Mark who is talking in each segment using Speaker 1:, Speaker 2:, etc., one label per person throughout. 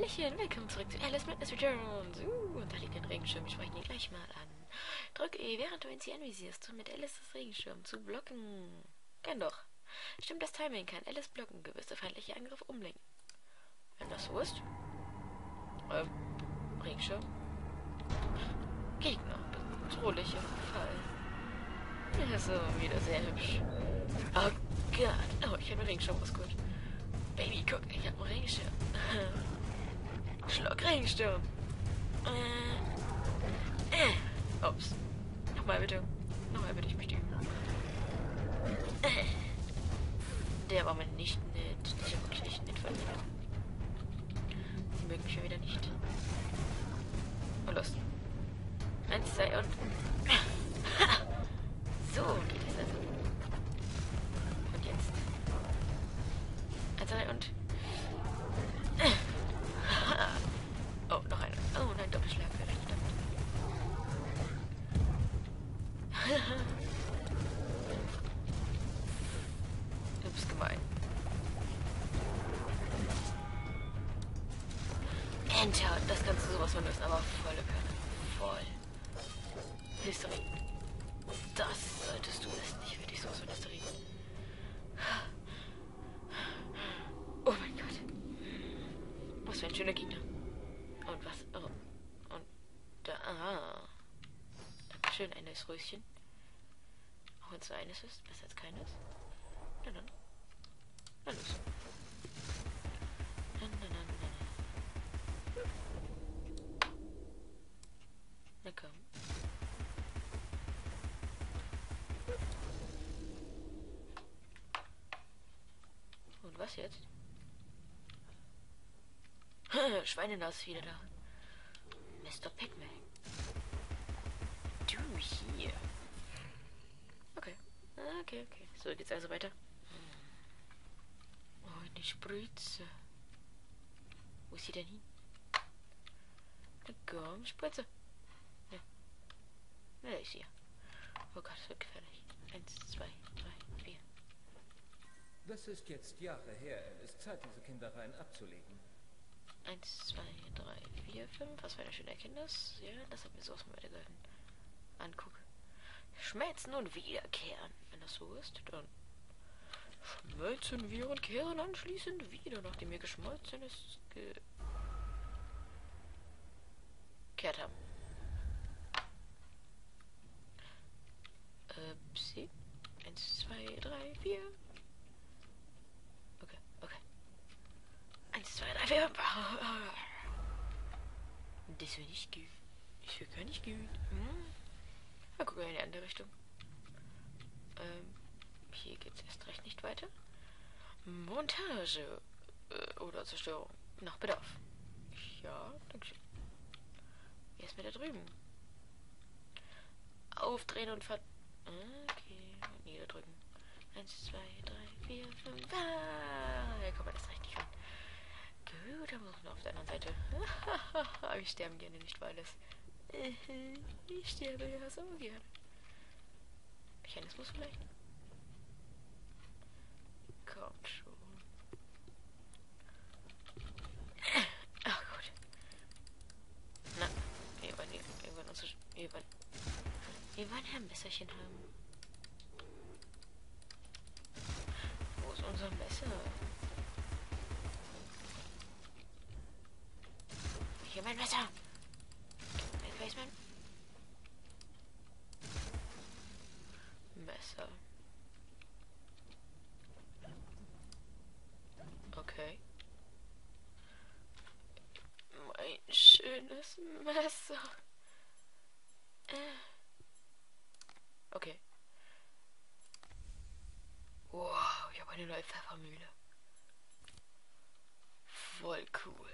Speaker 1: Hallöchen, willkommen zurück zu Alice Madness Returns. Und da liegt ein Regenschirm, ich spreche ihn gleich mal an. Drück E, während du ihn sie anvisierst, um mit Alice das Regenschirm zu blocken. Gern doch. Stimmt das Timing, kann Alice blocken, gewisse feindliche Angriffe umlenken. Wenn das so ist. Regenschirm. Gegner. Bedrohlicher Fall. Ja, so, wieder sehr hübsch. Oh Gott. Oh, ich habe einen Regenschirm rausgeholt. Baby, guck, ich habe einen Regenschirm. Schluck Regensturm. Ups. Nochmal bitte. Nochmal bitte, ich möchte üben. Der war mir nicht nett. Der ist wirklich nicht nett von mir. Sie mögen mich schon wieder nicht. Und los. 1, 2 und... So geht es also. Und jetzt. 1, 2 und... Oh, noch einer. Oh nein, Doppelschlag. Verdammt. Ups, gemein. Enter. Das kannst du sowas von lösen, aber volle Kanne. Voll. Hysterie. Das solltest du wissen. Ich will dich sowas von Hysterie. Oh mein Gott. Was für ein schöner Gegner. Und was? Oh. Und da. Ah. Dankeschön, ein neues Röschen. Auch wenn es so eines ist, besser als keines. Na dann. Na los. Na komm. Und was jetzt? Schweinenass ist wieder da. Mr. Pigman. Du hier. Okay. Okay. So, geht's also weiter. Oh, eine Spritze. Wo ist sie denn hin? Na komm, Spritze. Ja. Na, da ist sie ja. Oh Gott, das wird gefährlich. 1, 2, 3, 4.
Speaker 2: Das ist jetzt Jahre her. Es ist Zeit, diese Kindereien abzulegen.
Speaker 1: 1, 2, 3, 4, 5. Was für eine schöne Erkenntnis. Ja, das hat mir sowas mal weitergeholfen. Anguck. Schmelzen und wiederkehren. Wenn das so ist, dann schmelzen wir und kehren anschließend wieder, nachdem wir geschmolzen ist, gekehrt haben. Upsi. 1, 2, 3, 4. Okay. 1, 2, 3, 4. Das will nicht gut. Das will gar nicht gut. Mal gucken wir in die andere Richtung. Hier geht es erst recht nicht weiter. Montage oder Zerstörung. Nach Bedarf. Ja, dankeschön. Wie ist mit da drüben? Aufdrehen und Okay, und niederdrücken. 1, 2, 3, 4, 5. Hier kommt man das recht nicht rein. Gut, dann muss man auf der anderen Seite. Aber ich sterbe gerne nicht, weil es... Ich sterbe ja so gerne. Mechanismus vielleicht? Kommt schon. Ach gut. Na, wir wollen ja ein Messerchen haben. Wo ist unser Messer? Hier mein Messer. Basement. Messer. Okay. Mein schönes Messer. Okay. Wow, ich habe eine neue Pfeffermühle. Voll cool.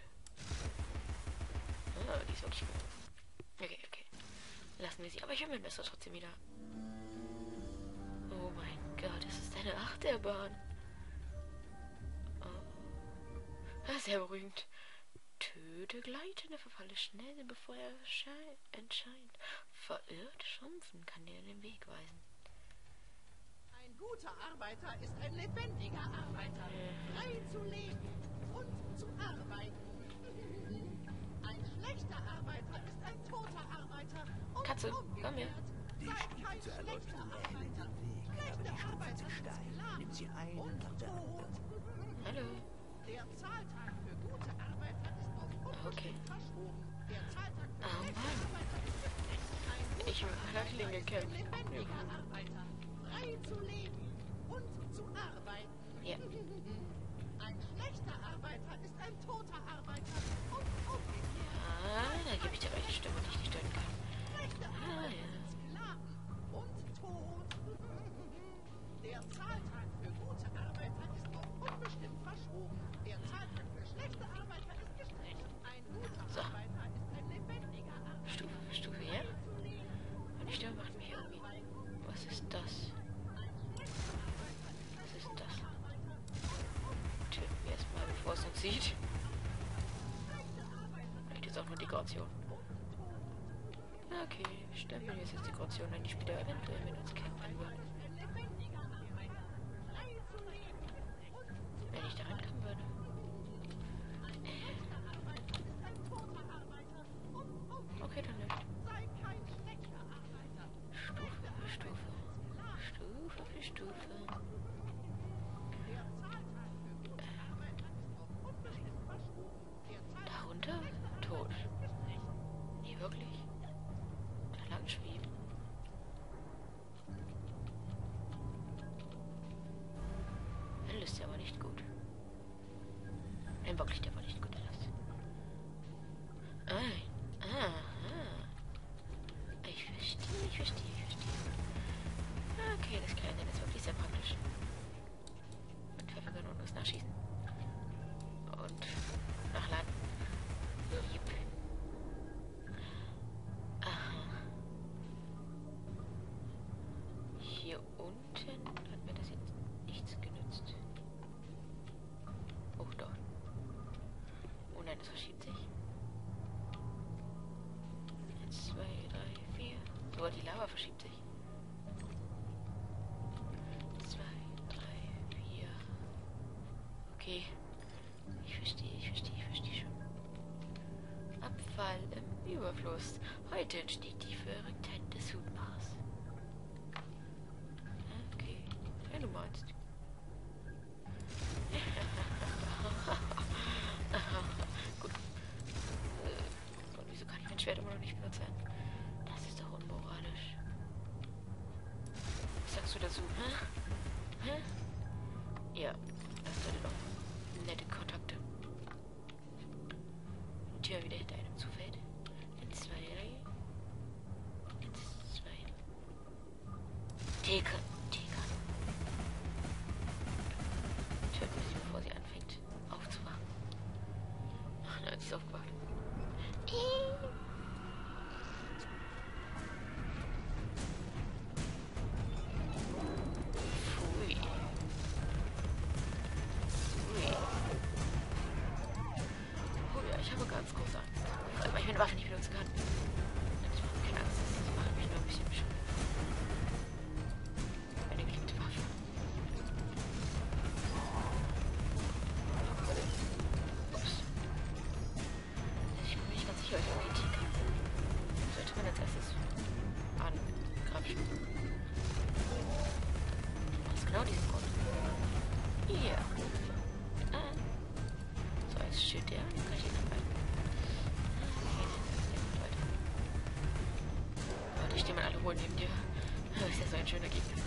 Speaker 1: Ah, die ist wirklich cool. Okay. Lassen wir sie. Aber ich will mein Messer trotzdem wieder. Oh mein Gott, es ist eine Achterbahn. Oh. Sehr beruhigend. Töte Gleitende, verfalle schnell, bevor er entscheidet. Verirrt, schrumpfen, kann dir den Weg weisen.
Speaker 3: Ein guter Arbeiter ist ein lebendiger Arbeiter. Frei zu leben und zu arbeiten.
Speaker 1: Komm her.
Speaker 4: Die Stiefel zur Erleuchtung erhellen den Weg, aber die Stufen sind steil. Nimm sie einen nach der anderen.
Speaker 1: Hallo.
Speaker 3: Der Zahltag für gute Arbeiter ist auf unbestimmt verschoben. Der Zahltag für schlechte Arbeiter ist gestreckt.
Speaker 1: Ich will an der Klinge kämpfen.
Speaker 3: Lebendiger Arbeiter, frei zu leben und zu arbeiten.
Speaker 1: Ja.
Speaker 3: Ein schlechter Arbeiter ist ein toter Arbeiter und umgekehrt.
Speaker 1: Ah, da gebe ich dir recht, Stimme, die ich nicht stellen kann.
Speaker 3: Schlechte Arbeiter sind Sklaven und tot. Der Zahltag für gute Arbeiter ist auf unbestimmt verschoben. Der Zahltag für schlechte Arbeiter ist gestreckt. Ein guter Arbeiter ist ein lebendiger Arbeiter.
Speaker 1: Stufe für Stufe, ja? Und die Stimme macht mich irgendwie... Was ist das? Was ist das? Töten wir erstmal, bevor es uns sieht. Vielleicht ist auch nur Dekoration. Okay, stempeln wir jetzt Dekoration, wenn die Spieler eventuell mit uns kämpfen würden. Wenn ich da rankommen würde. Okay, dann nicht. Stufe für Stufe. Stufe für Stufe. Darunter? Tot. Nee, wirklich? Da lang schweben. Hell ist ja aber nicht gut. Nein, wirklich, der war nicht gut, alles. Aha. Ich verstehe. Okay, das Kleine ist wirklich sehr praktisch. Mit Pfefferkanonen muss nachschießen. Und nachladen. Yep. Aha. Hier unten hat mir das jetzt nichts genützt. Oh doch. Oh nein, es verschiebt sich. 1, 2, 3, 4. Sogar die Lava verschiebt sich. 2, 3, 4. Okay. Ich verstehe schon. Abfall im Überfluss. Heute entsteht die Verrücktheit des Hutmachers. Okay. Wenn du meinst. Gut. Und wieso kann ich mein Schwert immer noch nicht benutzen? Das ist doch unmoralisch. Was sagst du dazu? Hä? Ja, das sollte doch nette Kontakte. Die Tür wieder hinter einem zufällt. 1, 2, 3. 1, 2. Theke. Töten wir sie, bevor sie anfängt aufzuwachen. Ach, nein, sie ist aufgewacht. Pfui. Oh ja, ich habe ganz große Angst. Vor allem, weil ich meine Waffe nicht benutzen kann. Ich mache keine Angst, das macht mich nur ein bisschen bescheuert. Meine geliebte Waffe. Ups. Ich bin mir nicht ganz sicher, ob ich irgendwie Tiger sollte man als erstes angrapschen. Aus genau diesem Grund. Hier. So, jetzt steht der. Kann ich ihn anhalten? Okay, der macht weiter. Warte, ich stehe mal alle holen neben dir. Das ist ja so ein schöner Gegner.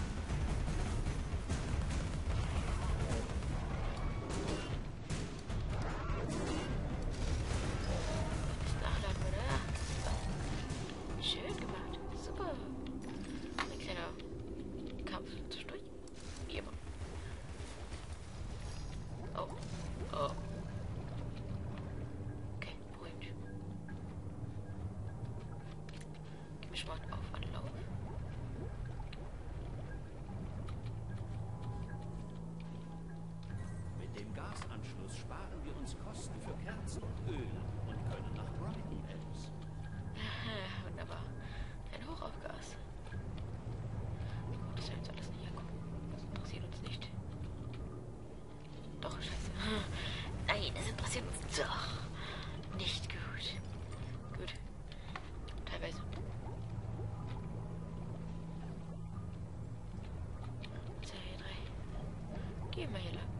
Speaker 1: Das Nachladen, oder? Schön gemacht. Super. Ein kleiner Kampf zwischendurch. Wie immer. Oh. Okay, beruhigt. Gemisch mal auf Anlauf.
Speaker 4: Mit dem Gasanschluss sparen wir uns Kosten für Kerzen und Öl und können nach Brighton, Alice.
Speaker 1: Wunderbar. Ein Hoch auf Gas. Das soll jetzt alles nicht angucken. Das interessiert uns nicht. Doch, scheiße. Nein, das interessiert uns doch. Nicht gut. Gut. Teilweise. Gehen wir hier lang.